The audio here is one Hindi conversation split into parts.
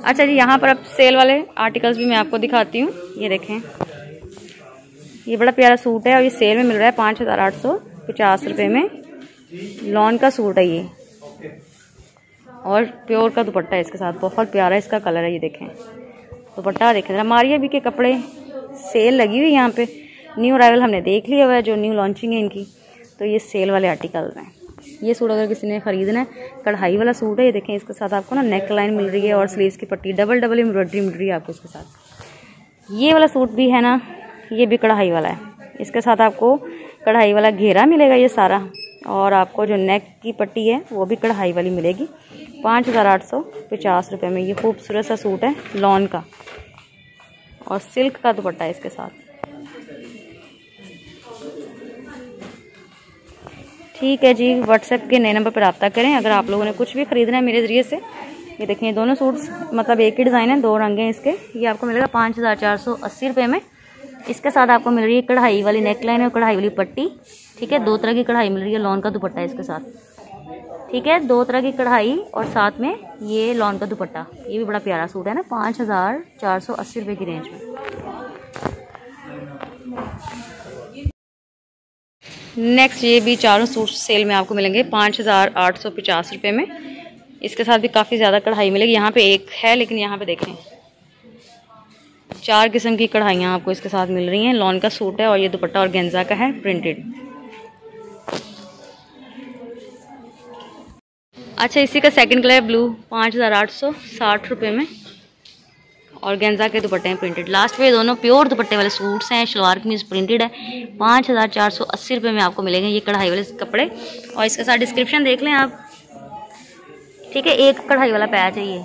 अच्छा जी, यहाँ पर अब सेल वाले आर्टिकल्स भी मैं आपको दिखाती हूँ। ये देखें, ये बड़ा प्यारा सूट है और ये सेल में मिल रहा है 5850 रुपये में। लॉन का सूट है ये और प्योर का दुपट्टा है इसके साथ। बहुत प्यारा इसका कलर है। ये देखें दुपट्टा देखें जरा। मारिया भी के कपड़े सेल लगी हुई है यहाँ पे। न्यू अराइवल हमने देख लिया हुआ है, जो न्यू लॉन्चिंग है इनकी। तो ये सेल वाले आर्टिकल्स हैं। ये सूट अगर किसी ने खरीदना है, कढ़ाई वाला सूट है। ये देखें इसके साथ आपको ना नेक लाइन मिल रही है और स्लीव्स की पट्टी डबल एम्ब्रॉयडरी मिल रही है आपको इसके साथ। ये वाला सूट भी है ना, ये भी कढ़ाई वाला है। इसके साथ आपको कढ़ाई वाला घेरा मिलेगा ये सारा, और आपको जो नेक की पट्टी है वो भी कढ़ाई वाली मिलेगी 5850 रुपये में। ये खूबसूरत सा सूट है लॉन का और सिल्क का दुपट्टा है इसके साथ। ठीक है जी, व्हाट्सएप के नए नंबर पर रब्ता करें अगर आप लोगों ने कुछ भी ख़रीदना है मेरे ज़रिए से। ये देखें, ये दोनों सूट्स मतलब एक ही डिज़ाइन है, 2 रंग हैं इसके। ये आपको मिलेगा 5480 रुपये में। इसके साथ आपको मिल रही है कढ़ाई वाली नेक लाइन और कढ़ाई वाली पट्टी। ठीक है, 2 तरह की कढ़ाई मिल रही है। लॉन का दुपट्टा है इसके साथ। ठीक है, 2 तरह की कढ़ाई और साथ में ये लॉन का दुपट्टा। ये भी बड़ा प्यारा सूट है ना, 5480 रुपये की रेंज में। नेक्स्ट ये भी चारों सूट सेल में आपको मिलेंगे 5850 रुपये में। इसके साथ भी काफ़ी ज़्यादा कढ़ाई मिलेगी। यहाँ पे एक है, लेकिन यहाँ पे देखें 4 किस्म की कढ़ाइयाँ आपको इसके साथ मिल रही हैं। लॉन का सूट है और ये दुपट्टा और गेंजा का है प्रिंटेड। अच्छा, इसी का सेकंड कलर ब्लू 5860 रुपये में और गेंजा के दुपट्टे हैं प्रिंटेड। लास्ट में दोनों प्योर दुपट्टे वाले सूट्स हैं। शलवार कमीज प्रिंटेड है। 5480 रुपये में आपको मिलेंगे ये कढ़ाई वाले कपड़े। और इसके साथ डिस्क्रिप्शन देख लें आप। ठीक है, एक कढ़ाई वाला पैच है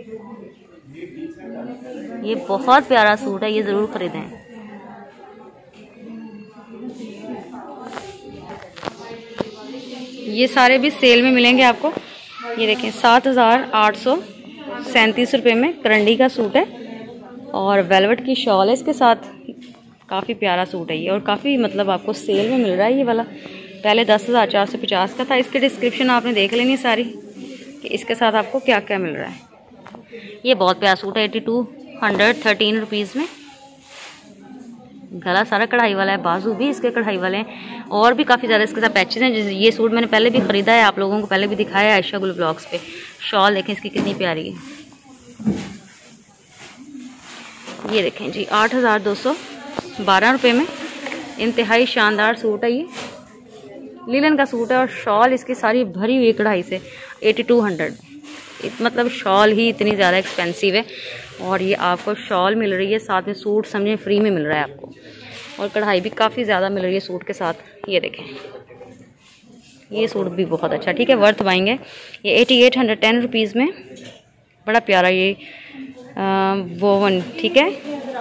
ये बहुत प्यारा सूट है, ये ज़रूर ख़रीदें। ये सारे भी सेल में मिलेंगे आपको। ये देखें 7837 रुपये में करंडी का सूट है और वेलवेट की शॉल है इसके साथ। काफ़ी प्यारा सूट है ये और काफ़ी मतलब आपको सेल में मिल रहा है ये वाला। पहले 10,450 का था। इसकी डिस्क्रिप्शन आपने देख लेनी सारी कि इसके साथ आपको क्या क्या मिल रहा है। ये बहुत प्यारा सूट है 8213 रुपीज़ में। गला सारा कढ़ाई वाला है, बाजू भी इसके कढ़ाई वाले हैं और भी काफ़ी ज़्यादा इसके साथ पैचेज हैं। ये सूट मैंने पहले भी ख़रीदा है, आप लोगों को पहले भी दिखाया है आयशा गुल ब्लॉग्स पे। शॉल देखें इसकी कितनी प्यारी है। ये देखें जी 8212 रुपये में। इंतहाई शानदार सूट है ये, लिनन का सूट है और शॉल इसकी सारी भरी हुई कढ़ाई से 8200। मतलब शॉल ही इतनी ज़्यादा एक्सपेंसिव है और ये आपको शॉल मिल रही है साथ में सूट समझें फ्री में मिल रहा है आपको। और कढ़ाई भी काफ़ी ज़्यादा मिल रही है सूट के साथ। ये देखें, ये सूट भी बहुत अच्छा, ठीक है, वर्थ बाइंग है। ये 8810 रुपीज़ में बड़ा प्यारा ये वोवन। ठीक है,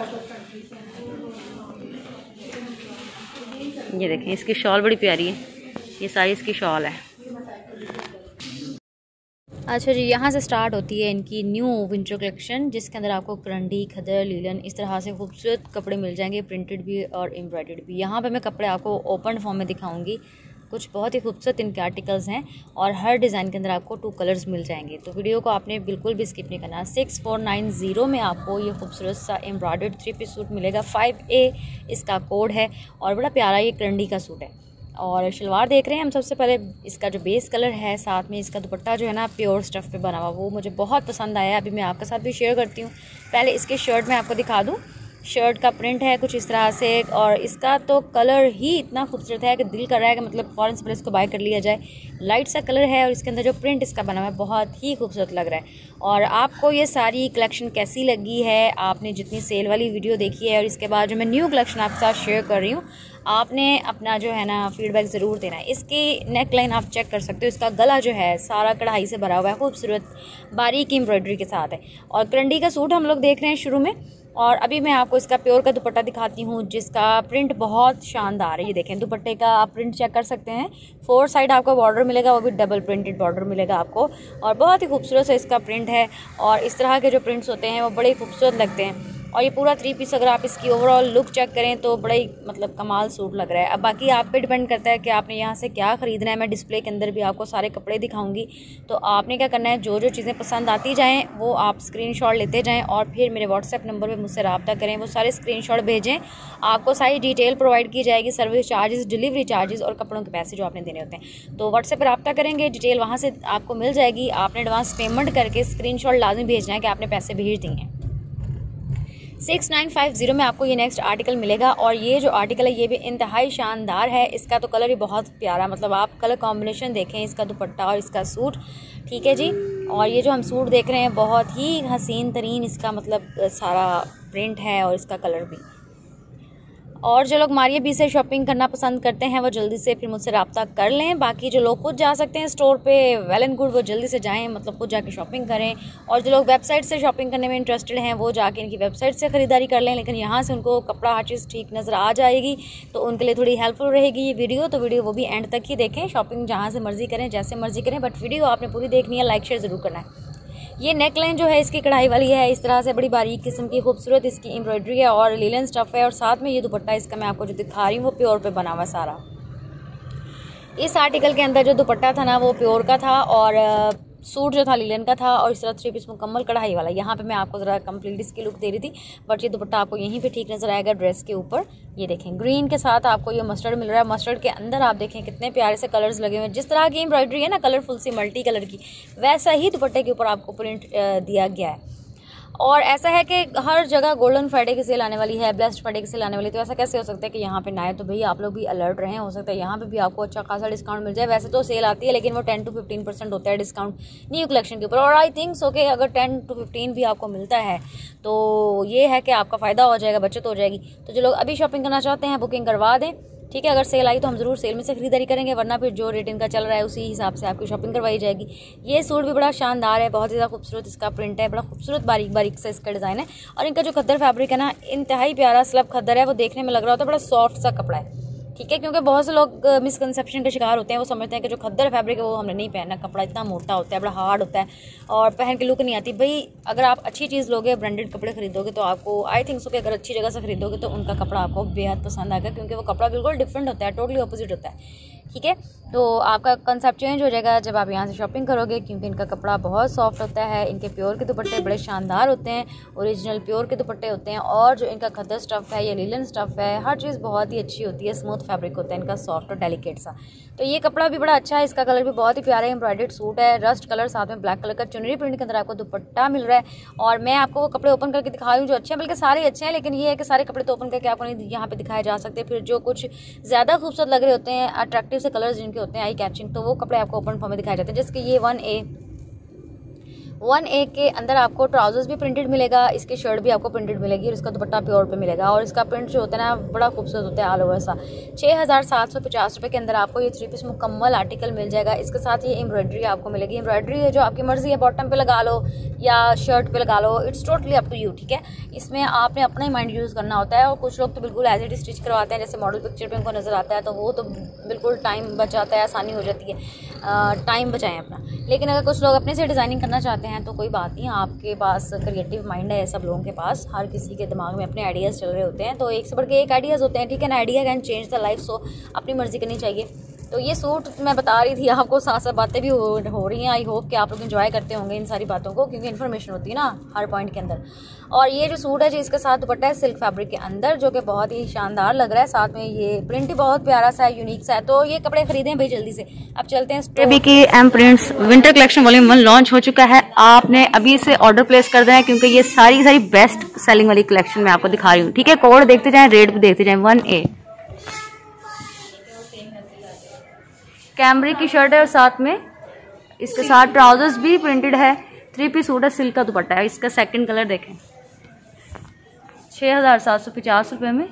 ये देखें इसकी शॉल बड़ी प्यारी है। ये सारी इसकी शॉल है। अच्छा जी, यहाँ से स्टार्ट होती है इनकी न्यू विंटर कलेक्शन, जिसके अंदर आपको करंडी, खदर, लीलन इस तरह से खूबसूरत कपड़े मिल जाएंगे, प्रिंटेड भी और एम्ब्रॉयडर्ड भी। यहाँ पे मैं कपड़े आपको ओपन फॉर्म में दिखाऊंगी। कुछ बहुत ही खूबसूरत इनके आर्टिकल्स हैं और हर डिज़ाइन के अंदर आपको 2 कलर्स मिल जाएंगे। तो वीडियो को आपने बिल्कुल भी स्किप नहीं करना। 6490 में आपको ये खूबसूरत सा एम्ब्रॉयडर्ड 3 पीस सूट मिलेगा। 5A इसका कोड है और बड़ा प्यारा ये करंडी का सूट है। और शलवार देख रहे हैं हम। सबसे पहले इसका जो बेस कलर है, साथ में इसका दुपट्टा जो है ना प्योर स्टफ़ पे बना हुआ, वो मुझे बहुत पसंद आया। अभी मैं आपके साथ भी शेयर करती हूँ। पहले इसके शर्ट में आपको दिखा दूँ। शर्ट का प्रिंट है कुछ इस तरह से और इसका तो कलर ही इतना खूबसूरत है कि दिल कर रहा है कि मतलब फ़ौरन से पहले इसको बाय कर लिया जाए। लाइट सा कलर है और इसके अंदर जो प्रिंट इसका बना हुआ है बहुत ही खूबसूरत लग रहा है। और आपको ये सारी कलेक्शन कैसी लगी है, आपने जितनी सेल वाली वीडियो देखी है और इसके बाद जो मैं न्यू कलेक्शन आपके साथ शेयर कर रही हूँ, आपने अपना जो है ना फीडबैक ज़रूर देना है। इसकी नेक लाइन आप चेक कर सकते हो। इसका गला जो है सारा कढ़ाई से भरा हुआ है, खूबसूरत बारीक एम्ब्रॉयडरी के साथ है। और करंडी का सूट हम लोग देख रहे हैं शुरू में। और अभी मैं आपको इसका प्योर का दुपट्टा दिखाती हूँ, जिसका प्रिंट बहुत शानदार है। ये देखें, दुपट्टे का आप प्रिंट चेक कर सकते हैं। 4 साइड आपको बॉर्डर मिलेगा, वो भी डबल प्रिंटेड बॉर्डर मिलेगा आपको और बहुत ही खूबसूरत सा इसका प्रिंट है। और इस तरह के जो प्रिंट्स होते हैं वो बड़े खूबसूरत लगते हैं। और ये पूरा 3 पीस अगर आप इसकी ओवरऑल लुक चेक करें तो बड़ा ही मतलब कमाल सूट लग रहा है। अब बाकी आप पे डिपेंड करता है कि आपने यहाँ से क्या ख़रीदना है। मैं डिस्प्ले के अंदर भी आपको सारे कपड़े दिखाऊंगी, तो आपने क्या करना है, जो जो चीज़ें पसंद आती जाएँ वो आप स्क्रीनशॉट लेते जाएँ और फिर मेरे व्हाट्सएप नंबर पर मुझसे रब्ता करें। वो सारे स्क्रीनशॉट भेजें, आपको सारी डिटेल प्रोवाइड की जाएगी, सर्विस चार्जेस, डिलीवरी चार्जेस और कपड़ों के पैसे जो आपने देने होते हैं। तो व्हाट्सएप पर रब्ता करेंगे, डिटेल वहाँ से आपको मिल जाएगी। आपने एडवांस पेमेंट करके स्क्रीनशॉट लाजमी भेजना है कि आपने पैसे भेज दिए हैं। 6950 में आपको ये नेक्स्ट आर्टिकल मिलेगा और ये जो आर्टिकल है ये भी इंतहाई शानदार है। इसका तो कलर ही बहुत प्यारा, मतलब आप कलर कॉम्बिनेशन देखें, इसका दुपट्टा और इसका सूट, ठीक है जी। और ये जो हम सूट देख रहे हैं बहुत ही हसीन तरीन इसका मतलब सारा प्रिंट है और इसका कलर भी। और जो लोग मारिया बी से शॉपिंग करना पसंद करते हैं वो जल्दी से फिर मुझसे रब्ता कर लें। बाकी जो लोग खुद जा सकते हैं स्टोर पे, वेल एंड गुड, वो जल्दी से जाएं, मतलब खुद जाके शॉपिंग करें। और जो लोग वेबसाइट से शॉपिंग करने में इंटरेस्टेड हैं वो जाके इनकी वेबसाइट से ख़रीदारी कर लें, लेकिन यहाँ से उनको कपड़ा हर चीज़ ठीक नज़र आ जाएगी तो उनके लिए थोड़ी हेल्पफुल रहेगी ये वीडियो। तो वीडियो वो भी एंड तक ही देखें। शॉपिंग जहाँ से मर्जी करें, जैसे मर्जी करें, बट वीडियो आपने पूरी देखनी है, लाइक शेयर ज़रूर करना है। ये नेक लाइन जो है इसकी कढ़ाई वाली है, इस तरह से बड़ी बारीक किस्म की खूबसूरत इसकी एम्ब्रॉयडरी है और लीलन स्टफ है। और साथ में ये दुपट्टा इसका मैं आपको जो दिखा रही हूँ वो प्योर पे बना हुआ सारा। इस आर्टिकल के अंदर जो दुपट्टा था ना वो प्योर का था और सूट जो था लीलन का था और इस तरह 3 पीस मुकम्मल कढ़ाई वाला। यहाँ पे मैं आपको ज़रा कंप्लीट इसकी लुक दे रही थी, बट ये दुपट्टा आपको यहीं पे ठीक नज़र आएगा ड्रेस के ऊपर। ये देखें ग्रीन के साथ आपको ये मस्टर्ड मिल रहा है। मस्टर्ड के अंदर आप देखें कितने प्यारे से कलर्स लगे हुए हैं। जिस तरह की एम्ब्रॉयडरी है ना कलरफुल सी मल्टी कलर की, वैसा ही दुपट्टे के ऊपर आपको प्रिंट दिया गया है। और ऐसा है कि हर जगह गोल्डन फ्राइडे की सेल आने वाली है, ब्लेस्ड फ्राइडे की सेल आने वाली है, तो ऐसा कैसे हो सकता है कि यहाँ पे ना आए। तो भाई आप लोग भी अलर्ट रहें, हो सकता है यहाँ पे भी आपको अच्छा खासा डिस्काउंट मिल जाए। वैसे तो सेल आती है लेकिन वो 10 to 15% होता है डिस्काउंट न्यू कलेक्शन के ऊपर। और आई थिंक सो कि अगर 10 to 15 भी आपको मिलता है तो ये है कि आपका फ़ायदा हो जाएगा, बचत हो जाएगी। तो जो लोग अभी शॉपिंग करना चाहते हैं बुकिंग करवा दें, ठीक है। अगर सेल आई तो हम ज़रूर सेल में से खरीदारी करेंगे, वरना फिर जो रेट इनका चल रहा है उसी हिसाब से आपकी शॉपिंग करवाई जाएगी। ये सूट भी बड़ा शानदार है, बहुत ज़्यादा खूबसूरत इसका प्रिंट है, बड़ा खूबसूरत बारीक बारीक से इसका डिज़ाइन है। और इनका जो खद्दर फैब्रिक है ना इंतहाई प्यारा स्लब खद्दर है, वो देखने में लग रहा होता है बड़ा सॉफ्ट सा कपड़ा है, ठीक है। क्योंकि बहुत से लोग मिसकंसेप्शन के शिकार होते हैं, वो समझते हैं कि जो खद्दर फैब्रिक है वो हमने नहीं पहनना, कपड़ा इतना मोटा होता है, बड़ा हार्ड होता है और पहन के लुक नहीं आती। भाई अगर आप अच्छी चीज़ लोगे, ब्रांडेड कपड़े खरीदोगे तो आपको आई थिंक सो कि अगर अच्छी जगह से खरीदोगे तो उनका कपड़ा आपको बेहद पसंद आएगा, क्योंकि वो कपड़ा बिल्कुल डिफरेंट होता है, टोटली अपोजिट होता है, ठीक है। तो आपका कंसेप्ट चेंज हो जाएगा जब आप यहाँ से शॉपिंग करोगे, क्योंकि इनका कपड़ा बहुत सॉफ्ट होता है। इनके प्योर के दुपट्टे बड़े शानदार होते हैं, ओरिजिनल प्योर के दुपट्टे होते हैं। और जो इनका खद्दर स्टफ़ है या लीलन स्टफ़ है, हर चीज़ बहुत ही अच्छी होती है, स्मूथ फैब्रिक होता है इनका, सॉफ्ट और डेलिकेट सा। तो ये कपड़ा भी बड़ा अच्छा है, इसका कलर भी बहुत ही प्यारा है, एम्ब्रॉयडर्ड सूट है, रस्ट कलर, साथ में ब्लैक कलर का चुनरी प्रिंट के अंदर आपको दुपट्टा मिल रहा है। और मैं आपको वो कपड़े ओपन करके दिखा रही हूँ जो अच्छे हैं, बल्कि सारे अच्छे हैं, लेकिन ये है कि सारे कपड़े तो ओपन करके आपको नहीं यहाँ पे दिखाए जा सकते। फिर जो कुछ ज़्यादा खूबसूरत लग रहे होते हैं, अट्रैक्टिव से कलर्स जिनके होते हैं, आई कैचिंग, तो वो कपड़े आपको ओपन फॉर्म में दिखाए जाते हैं। जैसे कि ये 1A के अंदर आपको ट्राउजर्स भी प्रिंटेड मिलेगा, इसकी शर्ट भी आपको प्रिंटेड मिलेगी और इसका दुपट्टा प्योर पे मिलेगा। और इसका प्रिंट जो होता है ना बड़ा खूबसूरत होता है, ऑल ओवर सा। 6750 रुपये के अंदर आपको ये 3 पीस मुकम्मल आर्टिकल मिल जाएगा। इसके साथ ये एम्ब्रॉयडरी आपको मिलेगी। एम्ब्रॉयडरी है जो आपकी मर्जी है, बॉटम पे लगा लो या शर्ट पे लगा लो, it's totally up to you, ठीक है। इसमें आपने अपना ही माइंड यूज़ करना होता है। और कुछ लोग तो बिल्कुल एज इट इज स्टिच करवाते हैं, जैसे मॉडल पिक्चर पे उनको नज़र आता है, तो वो तो बिल्कुल टाइम बच जाता है, आसानी हो जाती है, टाइम बचाएं अपना। लेकिन अगर कुछ लोग अपने से डिज़ाइनिंग करना चाहते हैं तो कोई बात नहीं, आपके पास क्रिएटिव माइंड है, सब लोगों के पास, हर किसी के दिमाग में अपने आइडियाज़ चल रहे होते हैं, तो एक से बढ़ के एक आइडियाज़ होते हैं, ठीक है ना। Idea can change the life, so अपनी मर्जी करनी चाहिए। तो ये सूट मैं बता रही थी आपको, साथ साथ बातें भी हो रही हैं। आई होप कि आप लोग एंजॉय करते होंगे इन सारी बातों को, क्योंकि इन्फॉर्मेशन होती है ना हर पॉइंट के अंदर। और ये जो सूट है जी इसके साथ दुपट्टा है सिल्क फैब्रिक के अंदर, जो कि बहुत ही शानदार लग रहा है। साथ में ये प्रिंट भी बहुत प्यारा सा है, यूनिक सा है। तो ये कपड़े खरीदें भाई जल्दी से। अब चलते हैं बेबी की M prints winter collection volume 1 launch हो चुका है। आपने अभी से ऑर्डर प्लेस कर देना है, क्योंकि ये सारी बेस्ट सेलिंग वाली कलेक्शन मैं आपको दिखा रही हूँ, ठीक है। कोड देखते जाएं, रेट भी देखते जाएं। 1A कैमरिक की शर्ट है और साथ में इसके साथ ट्राउजर्स भी प्रिंटेड है। 3 पीस सूट है, सिल्क का दुपट्टा है। इसका सेकंड कलर देखें, 6750 रुपये में,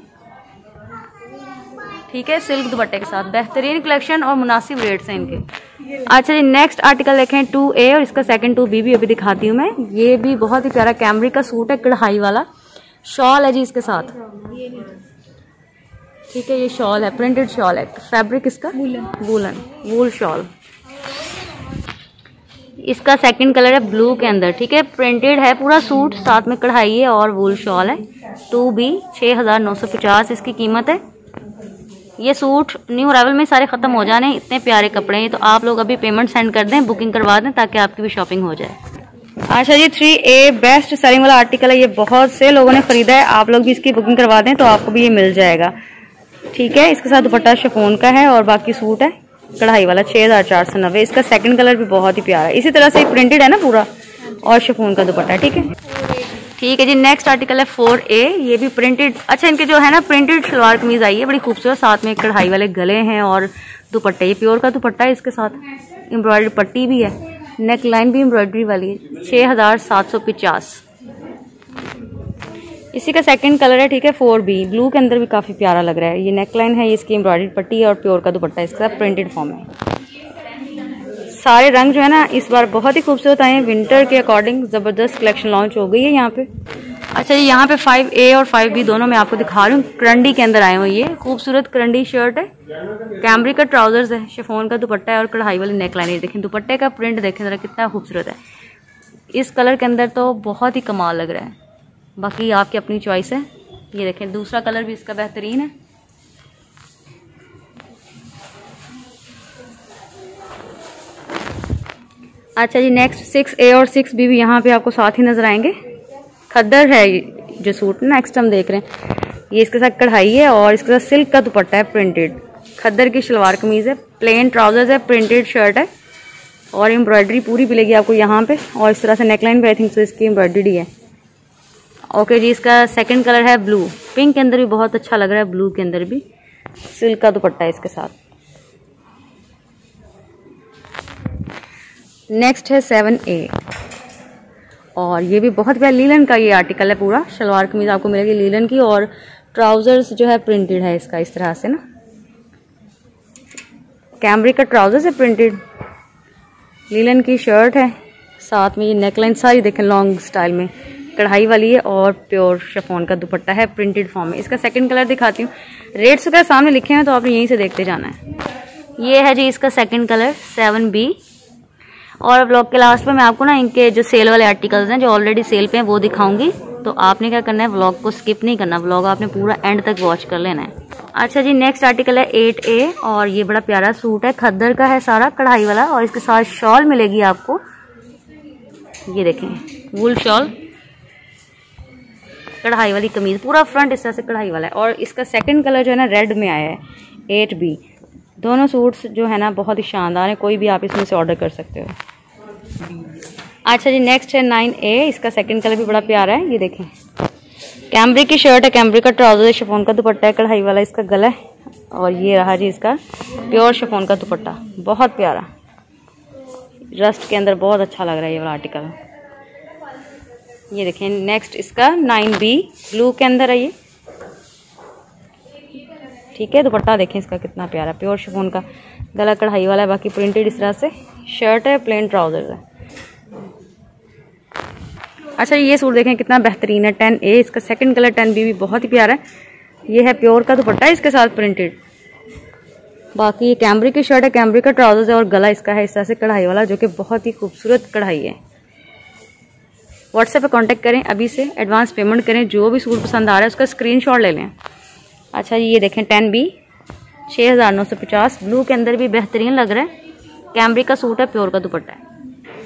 ठीक है, सिल्क दुपट्टे के साथ। बेहतरीन कलेक्शन और मुनासिब रेट्स हैं इनके। अच्छा जी, नेक्स्ट आर्टिकल देखें 2A और इसका सेकंड 2B भी अभी दिखाती हूँ मैं। ये भी बहुत ही प्यारा कैमरिक का सूट है, कढ़ाई वाला, शॉल है जी इसके साथ, ठीक है। ये शॉल है, प्रिंटेड शॉल है, फैब्रिक इसका वूलन वूल शॉल। इसका सेकंड कलर है ब्लू के अंदर, ठीक है। प्रिंटेड है पूरा सूट, साथ में कढ़ाई है और वूल शॉल है। 2B 6,950 इसकी कीमत है। ये सूट न्यू अराइवल में सारे ख़त्म हो जाने, इतने प्यारे कपड़े हैं। तो आप लोग अभी पेमेंट सेंड कर दें, बुकिंग करवा दें ताकि आपकी भी शॉपिंग हो जाए। अच्छा जी, 3A बेस्ट सेलिंग वाला आर्टिकल है। ये बहुत से लोगों ने खरीदा है, आप लोग भी इसकी बुकिंग करवा दें तो आपको भी ये मिल जाएगा। ठीक है, इसके साथ दुपट्टा शिफॉन का है और बाकी सूट है कढ़ाई वाला 6,490। इसका सेकंड कलर भी बहुत ही प्यारा है, इसी तरह से प्रिंटेड है ना पूरा, और शिफॉन का दुपट्टा। ठीक है, ठीक है जी। नेक्स्ट आर्टिकल है 4A, ये भी प्रिंटेड। अच्छा, इनके जो है ना प्रिंटेड सलवार कमीज आई है बड़ी खूबसूरत, साथ में कढ़ाई वाले गले हैं और दुपट्टे, ये प्योर का दुपट्टा है। इसके साथ एम्ब्रॉयडरी पट्टी भी है, नेक लाइन भी एम्ब्रॉयडरी वाली है। 6,750 इसी का सेकंड कलर है। ठीक है, 4B ब्लू के अंदर भी काफी प्यारा लग रहा है। ये नेक लाइन है, इसकी एम्ब्रॉयडरी पट्टी है और प्योर का दुपट्टा इसका प्रिंटेड फॉर्म है। सारे रंग जो है ना इस बार बहुत ही खूबसूरत आए हैं, विंटर के अकॉर्डिंग जबरदस्त कलेक्शन लॉन्च हो गई है यहाँ पे। अच्छा जी, यहाँ पे 5A और 5B दोनों मैं आपको दिखा रही हूँ, करंडी के अंदर आए हुए। ये खूबसूरत करंडी शर्ट है, कैमरिक का ट्राउजर्स है, शिफॉन का दुपट्टा है और कढ़ाई वाली नेक लाइन है। देखें दुपट्टे का प्रिंट देखें जरा कितना खूबसूरत है। इस कलर के अंदर तो बहुत ही कमाल लग रहा है, बाकी आपकी अपनी चॉइस है। ये देखें दूसरा कलर भी इसका बेहतरीन है। अच्छा जी, नेक्स्ट 6A और 6B भी यहाँ पे आपको साथ ही नजर आएंगे। खद्दर है जो सूट नेक्स्ट हम देख रहे हैं, ये इसके साथ कढ़ाई है और इसके साथ सिल्क का दुपट्टा है प्रिंटेड। खद्दर की शलवार कमीज है, प्लेन ट्राउजर्स है, प्रिंटेड शर्ट है और एम्ब्रॉयडरी पूरी मिलेगी आपको यहाँ पे। और इस तरह से नेकलाइन पे आई थिंक तो इसकी एम्ब्रॉयडरी है। ओके जी, इसका सेकंड कलर है ब्लू, पिंक के अंदर भी बहुत अच्छा लग रहा है, ब्लू के अंदर भी सिल्क का दुपट्टा है इसके साथ। नेक्स्ट है 7A और ये भी बहुत प्यारा लीलन का ये आर्टिकल है। पूरा शलवार कमीज आपको मिलेगी लीलन की और ट्राउजर्स जो है प्रिंटेड है इसका, इस तरह से ना कैमरिक का ट्राउजर्स है प्रिंटेड, लीलन की शर्ट है, साथ में ये नेकलाइन सारी देखें लॉन्ग स्टाइल में कढ़ाई वाली है और प्योर शिफॉन का दुपट्टा है प्रिंटेड फॉर्म में। इसका सेकंड कलर दिखाती हूँ, रेट्स वगैरह सामने लिखे हैं तो आपने यहीं से देखते जाना है। ये है जी इसका सेकंड कलर 7B। और ब्लॉग के लास्ट में मैं आपको ना इनके जो सेल वाले आर्टिकल्स हैं जो ऑलरेडी सेल पे हैं वो दिखाऊंगी, तो आपने क्या करना है व्लॉग को स्किप नहीं करना, व्लॉग आपने पूरा एंड तक वॉच कर लेना है। अच्छा जी, नेक्स्ट आर्टिकल है 8A और ये बड़ा प्यारा सूट है, खद्दर का है सारा कढ़ाई वाला और इसके साथ शॉल मिलेगी आपको। ये देखें वूल शॉल, कढ़ाई वाली कमीज, पूरा फ्रंट इस तरह से कढ़ाई वाला है। और इसका सेकंड कलर जो है ना रेड में आया है 8B। दोनों सूट्स जो है ना बहुत ही शानदार है, कोई भी आप इसमें से ऑर्डर कर सकते हो। अच्छा जी, नेक्स्ट है 9A, इसका सेकंड कलर भी बड़ा प्यारा है। ये देखें कैमरिक की शर्ट है, कैमरिक का ट्राउजर है, शिफॉन का दुपट्टा है, कढ़ाई वाला इसका गला है और ये रहा जी इसका प्योर शिफॉन का दुपट्टा, बहुत प्यारा रस्ट के अंदर, बहुत अच्छा लग रहा है ये वाला आर्टिकल। ये देखें नेक्स्ट इसका 9B ब्लू के अंदर है ये। ठीक है, दुपट्टा देखें इसका कितना प्यारा, प्योर शिफॉन का, गला कढ़ाई वाला है, बाकी प्रिंटेड इस तरह से शर्ट है, प्लेन ट्राउजर है। अच्छा ये सूट देखें कितना बेहतरीन है 10A, इसका सेकंड कलर 10B भी बहुत ही प्यारा है। ये है प्योर का दुपट्टा है इसके साथ प्रिंटेड, बाकी ये कैमरिक की शर्ट है, कैमरिक का ट्राउजर है और गला इसका है इस तरह से कढ़ाई वाला, जो कि बहुत ही खूबसूरत कढ़ाई है। व्हाट्सएप पे कांटेक्ट करें अभी से, एडवांस पेमेंट करें, जो भी सूट पसंद आ रहा है उसका स्क्रीनशॉट ले लें। अच्छा ये देखें 10B 6,950, ब्लू के अंदर भी बेहतरीन लग रहा है, कैमरिक का सूट है, प्योर का दुपट्टा है।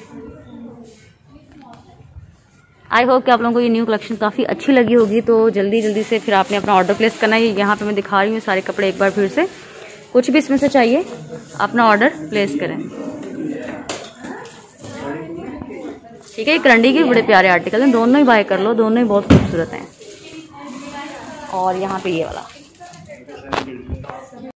आई होप कि आप लोगों को ये न्यू कलेक्शन काफ़ी अच्छी लगी होगी, तो जल्दी जल्दी से फिर आपने अपना ऑर्डर प्लेस करना है। यहाँ पे मैं दिखा रही हूँ सारे कपड़े एक बार फिर से, कुछ भी इसमें से चाहिए अपना ऑर्डर प्लेस करें। ठीक है, करंडी के बड़े प्यारे आर्टिकल हैं, दोनों ही बाय कर लो, दोनों ही बहुत खूबसूरत हैं। और यहाँ पे ये वाला